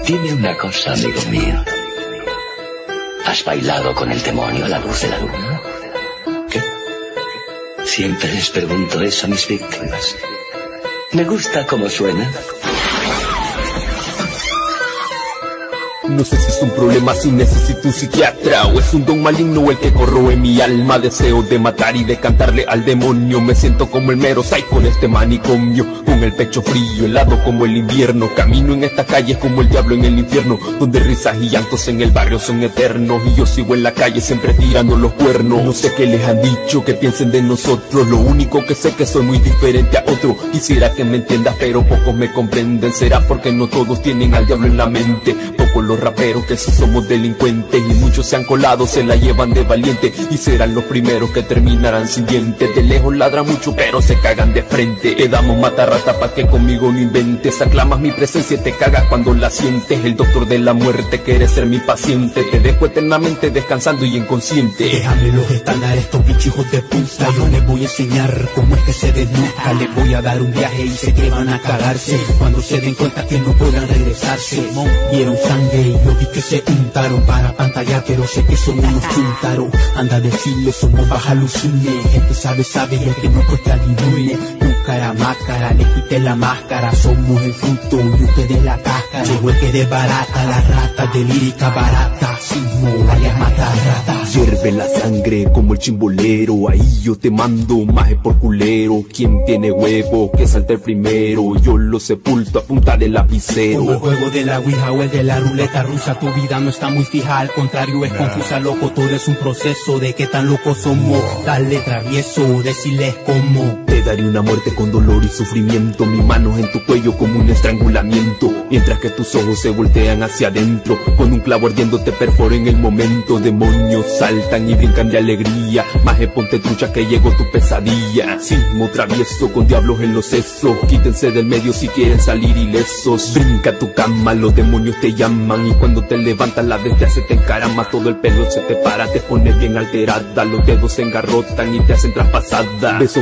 Dime una cosa, amigo mío. ¿Has bailado con el demonio a la luz de la luna? ¿Qué? Siempre les pregunto eso a mis víctimas. Me gusta cómo suena. No sé si es un problema, si necesito un psiquiatra o es un don maligno el que corroe mi alma. Deseo de matar y de cantarle al demonio. Me siento como el mero psycho en este manicomio, con el pecho frío, helado como el invierno. Camino en estas calles como el diablo en el infierno, donde risas y llantos en el barrio son eternos. Y yo sigo en la calle siempre tirando los cuernos. No sé qué les han dicho, que piensen de nosotros. Lo único que sé que soy muy diferente a otro. Quisiera que me entiendas pero pocos me comprenden. Será porque no todos tienen al diablo en la mente. Pocos los raperos que sí somos delincuentes, y muchos se han colado, se la llevan de valiente y serán los primeros que terminarán sin dientes. De lejos ladran mucho pero se cagan de frente. Te damos matarrata pa' que conmigo no inventes. Aclamas mi presencia y te cagas cuando la sientes. El doctor de la muerte quiere ser mi paciente. Te dejo eternamente descansando y inconsciente. Déjame los estándares, estos bichos de puta. Yo les voy a enseñar cómo es que se desnuca. Les voy a dar un viaje y sé que van a cagarse cuando se den cuenta que no podrán regresarse. Vieron sangre y yo vi que se untaron para pantallar, pero sé que son unos chuntaros. Anda a decirle, somos bajalucines. El que sabe, sabe, y el que no cuesta adivine. Cúcara, máscara, le quité la máscara. Somos el fruto y ustedes la cáscara. Llegó el que desbarata las ratas de lírica barata. Sismo, vayas a matar ratas. Hierve la sangre como el chimbolero. Ahí yo te mando maje por culero. ¿Quién tiene huevo? Que salte el primero. Yo lo sepulto a punta de lapicero. Como el juego de la ouija o el de la ruleta rusa. Tu vida no está muy fija, al contrario es confusa, loco. Todo es un proceso de qué tan locos somos. Dale travieso, decirles cómo. Te daré una muerte con dolor y sufrimiento. Mis manos en tu cuello como un estrangulamiento, mientras que tus ojos se voltean hacia adentro. Con un clavo ardiendo te perforo en el momento. Demonios saltan y brincan de alegría. Maje, ponte trucha que llegó tu pesadilla. Sismo travieso con diablos en los sesos. Quítense del medio si quieren salir ilesos. Brinca a tu cama, los demonios te llaman. Y cuando te levantas la bestia se te encarama. Todo el pelo se te para, te pones bien alterada. Los dedos se engarrotan y te hacen traspasada. Beso